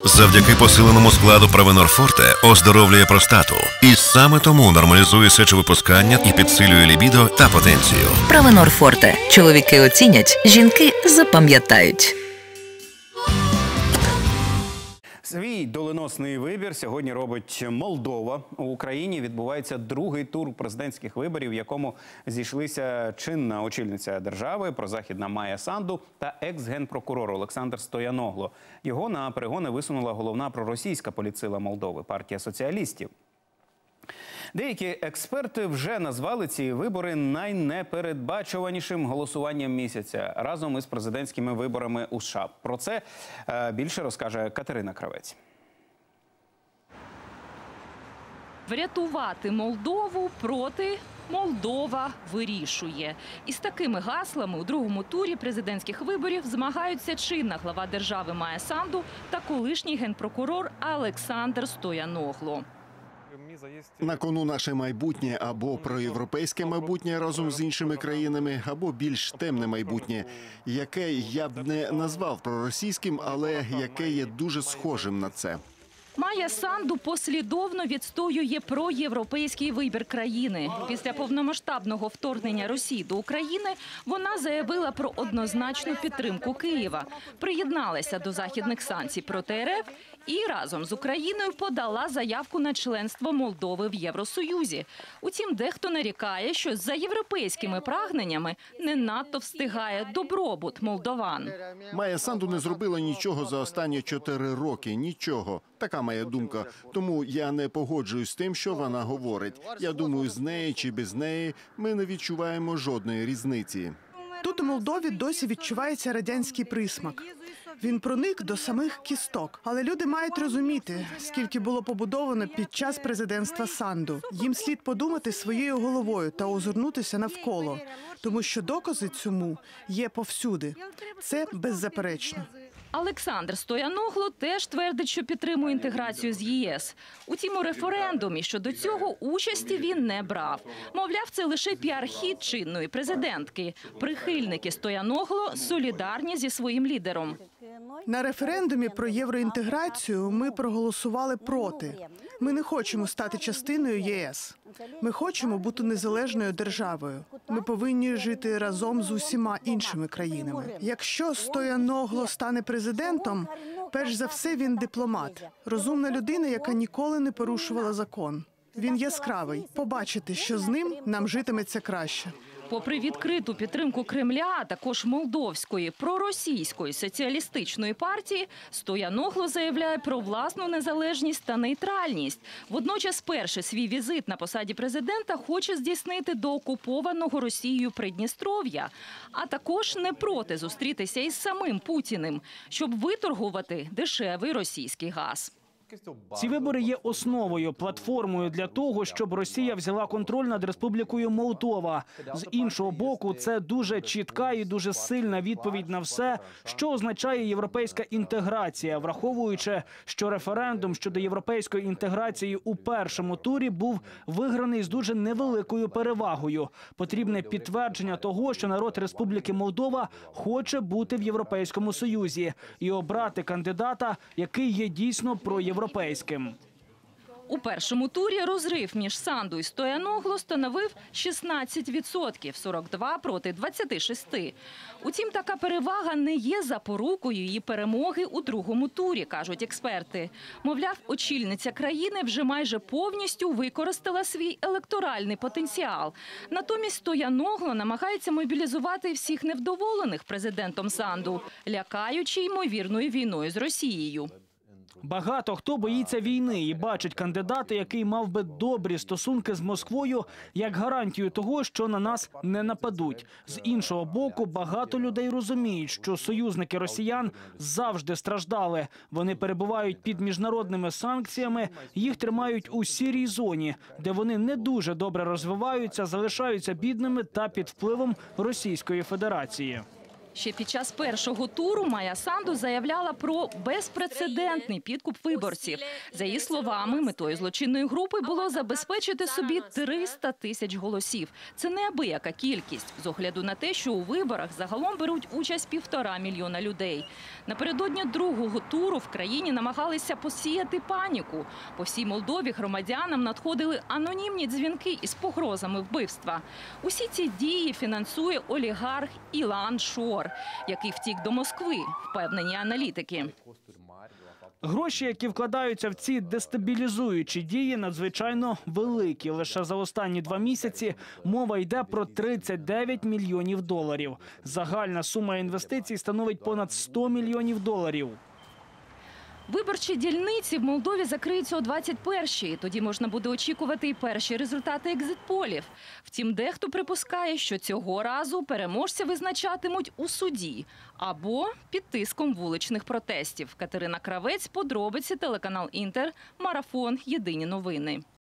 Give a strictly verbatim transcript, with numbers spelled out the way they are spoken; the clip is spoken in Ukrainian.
Завдяки посиленому складу Провенор Форте оздоровлює простату. І саме тому нормалізує сечовипускання і підсилює лібідо та потенцію. Провенор Форте. Чоловіки оцінять, жінки запам'ятають. Свій доленосний вибір сьогодні робить Молдова. У Україні відбувається другий тур президентських виборів, в якому зійшлися чинна очільниця держави, прозахідна Майя Санду та екс-генпрокурор Олександр Стояногло. Його на перегони висунула головна проросійська політсила Молдови – партія соціалістів. Деякі експерти вже назвали ці вибори найнепередбачуванішим голосуванням місяця разом із президентськими виборами у США. Про це більше розкаже Катерина Кравець. Врятувати Молдову проти «Молдова вирішує». Із такими гаслами у другому турі президентських виборів змагаються чинна глава держави Майя Санду та колишній генпрокурор Олександр Стояногло. На кону наше майбутнє або проєвропейське майбутнє разом з іншими країнами, або більш темне майбутнє, яке я б не назвав проросійським, але яке є дуже схожим на це. Майя Санду послідовно відстоює проєвропейський вибір країни. Після повномасштабного вторгнення Росії до України вона заявила про однозначну підтримку Києва, приєдналася до західних санкцій проти РФ і разом з Україною подала заявку на членство Молдови в Євросоюзі. Утім, дехто нарікає, що за європейськими прагненнями не надто встигає добробут молдован. Майя Санду не зробила нічого за останні чотири роки. Нічого. Така моя думка. Тому я не погоджуюсь з тим, що вона говорить. Я думаю, з неї чи без неї ми не відчуваємо жодної різниці. Тут у Молдові досі відчувається радянський присмак. Він проник до самих кісток. Але люди мають розуміти, скільки було побудовано під час президентства Санду. Їм слід подумати своєю головою та озирнутися навколо. Тому що докази цьому є повсюди. Це беззаперечно. Олександр Стояногло теж твердить, що підтримує інтеграцію з ЄС. Утім, у референдумі щодо цього участі він не брав. Мовляв, це лише піар-хід чинної президентки. Прихильники Стояногло солідарні зі своїм лідером. На референдумі про євроінтеграцію ми проголосували проти. Ми не хочемо стати частиною ЄС. Ми хочемо бути незалежною державою. Ми повинні жити разом з усіма іншими країнами. Якщо Стояногло стане президентом, перш за все він дипломат. Розумна людина, яка ніколи не порушувала закон. Він яскравий. Побачити, що з ним нам житиметься краще. Попри відкриту підтримку Кремля, а також молдовської проросійської соціалістичної партії, Стояногло заявляє про власну незалежність та нейтральність. Водночас перший свій візит на посаді президента хоче здійснити до окупованого Росією Придністров'я, а також не проти зустрітися із самим Путіним, щоб виторгувати дешевий російський газ. Ці вибори є основою, платформою для того, щоб Росія взяла контроль над Республікою Молдова. З іншого боку, це дуже чітка і дуже сильна відповідь на все, що означає європейська інтеграція, враховуючи, що референдум щодо європейської інтеграції у першому турі був виграний з дуже невеликою перевагою. Потрібне підтвердження того, що народ Республіки Молдова хоче бути в Європейському Союзі і обрати кандидата, який є дійсно проєвропейським. Європейським. У першому турі розрив між Санду і Стояногло становив шістнадцять відсотків – сорок два проти двадцяти шести. Утім, така перевага не є запорукою її перемоги у другому турі, кажуть експерти. Мовляв, очільниця країни вже майже повністю використала свій електоральний потенціал. Натомість Стояногло намагається мобілізувати всіх невдоволених президентом Санду, лякаючи ймовірною війною з Росією. Багато хто боїться війни і бачить кандидата, який мав би добрі стосунки з Москвою, як гарантію того, що на нас не нападуть. З іншого боку, багато людей розуміють, що союзники росіян завжди страждали. Вони перебувають під міжнародними санкціями, їх тримають у сірій зоні, де вони не дуже добре розвиваються, залишаються бідними та під впливом Російської Федерації. Ще під час першого туру Майя Санду заявляла про безпрецедентний підкуп виборців. За її словами, метою злочинної групи було забезпечити собі триста тисяч голосів. Це неабияка кількість, з огляду на те, що у виборах загалом беруть участь півтора мільйона людей. Напередодні другого туру в країні намагалися посіяти паніку. По всій Молдові громадянам надходили анонімні дзвінки із погрозами вбивства. Усі ці дії фінансує олігарх Ілан Шор, який втік до Москви, впевнені аналітики. Гроші, які вкладаються в ці дестабілізуючі дії, надзвичайно великі. Лише за останні два місяці мова йде про тридцять дев'ять мільйонів доларів. Загальна сума інвестицій становить понад сто мільйонів доларів. Виборчі дільниці в Молдові закриються о двадцять першій. Тоді можна буде очікувати і перші результати екзит-полів. Втім, дехто припускає, що цього разу переможця визначатимуть у суді або під тиском вуличних протестів. Катерина Кравець, подробиці, телеканал «Інтер», Марафон, Єдині новини.